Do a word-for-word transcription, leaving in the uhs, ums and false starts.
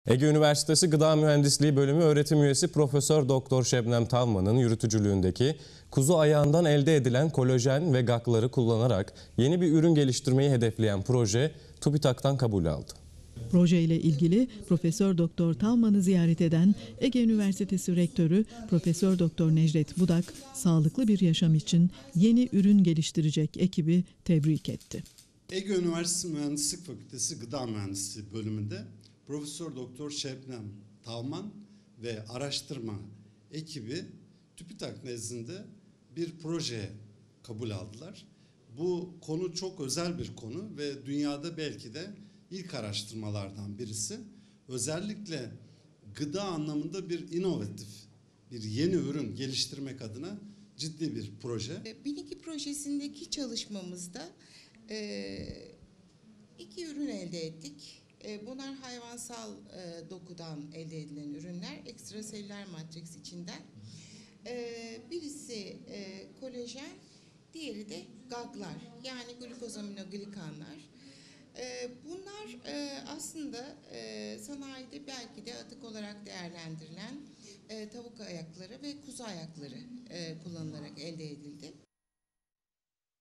Ege Üniversitesi Gıda Mühendisliği Bölümü öğretim üyesi Profesör Doktor Şebnem Tavman'ın yürütücülüğündeki kuzu ayağından elde edilen kolajen ve gakları kullanarak yeni bir ürün geliştirmeyi hedefleyen proje TÜBİTAK'tan kabul aldı. Proje ile ilgili Profesör Doktor Tavman'ı ziyaret eden Ege Üniversitesi Rektörü Profesör Doktor Necdet Budak, sağlıklı bir yaşam için yeni ürün geliştirecek ekibi tebrik etti. Ege Üniversitesi Mühendislik Fakültesi Gıda Mühendisliği bölümünde Profesör Doktor Şebnem Tavman ve araştırma ekibi TÜBİTAK nezdinde bir proje kabul aldılar. Bu konu çok özel bir konu ve dünyada belki de ilk araştırmalardan birisi. Özellikle gıda anlamında bir inovatif, bir yeni ürün geliştirmek adına ciddi bir proje. bin iki projesindeki çalışmamızda iki ürün elde ettik. Bunlar hayvansal dokudan elde edilen ürünler, ekstraselüler matriks içinden. Birisi kolajen, diğeri de gaglar, yani glukozaminoglikanlar. Bunlar aslında sanayide belki de atık olarak değerlendirilen tavuk ayakları ve kuzu ayakları kullanılarak elde edildi.